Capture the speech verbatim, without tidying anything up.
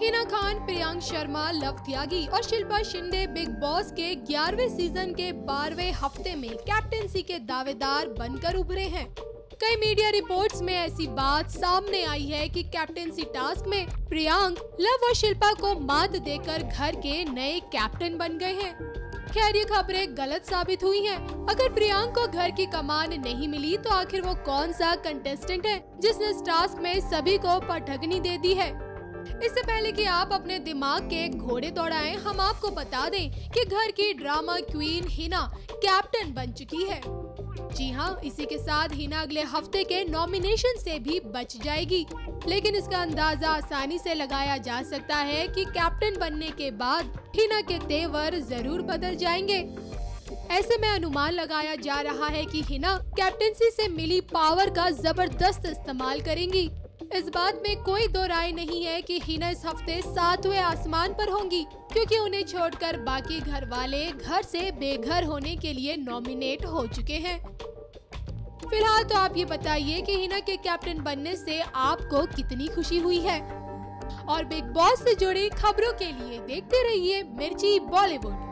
हिना खान, प्रियांक शर्मा, लव त्यागी और Shilpa Shinde big boss के ग्यारहवें सीजन के बारहवें हफ्ते में कैप्टेंसी के दावेदार बनकर उभरे हैं। कई मीडिया रिपोर्ट्स में ऐसी बात सामने आई है कि कैप्टेंसी टास्क में प्रियांक, लव और शिल्पा को मात देकर घर के नए कैप्टन बन गए हैं। खैर, ये खबरें गलत साबित हुई हैं। अगर प्रियांक को घर की कमान नहीं मिली तो आखिर वो कौन सा कंटेस्टेंट है जिसने इस टास्क में सभी को पटखनी दे दी है? इससे पहले कि आप अपने दिमाग के घोड़े दौड़ाएं, हम आपको बता दें कि घर की ड्रामा क्वीन हिना कैप्टन बन चुकी है। जी हाँ, इसी के साथ हिना अगले हफ्ते के नॉमिनेशन से भी बच जाएगी। लेकिन इसका अंदाजा आसानी से लगाया जा सकता है कि कैप्टन बनने के बाद हिना के तेवर जरूर बदल जाएंगे। ऐसे में अनुमान लगाया जा रहा है कि हिना कैप्टेंसी से मिली पावर का जबरदस्त इस्तेमाल करेंगी। इस बात में कोई दो राय नहीं है कि हिना इस हफ्ते सातवें आसमान पर होंगी, क्योंकि उन्हें छोड़कर बाकी घर वाले घर से बेघर होने के लिए नॉमिनेट हो चुके हैं। फिलहाल तो आप ये बताइए कि हिना के कैप्टन बनने से आपको कितनी खुशी हुई है। और बिग बॉस से जुड़ी खबरों के लिए देखते रहिए मिर्ची बॉलीवुड।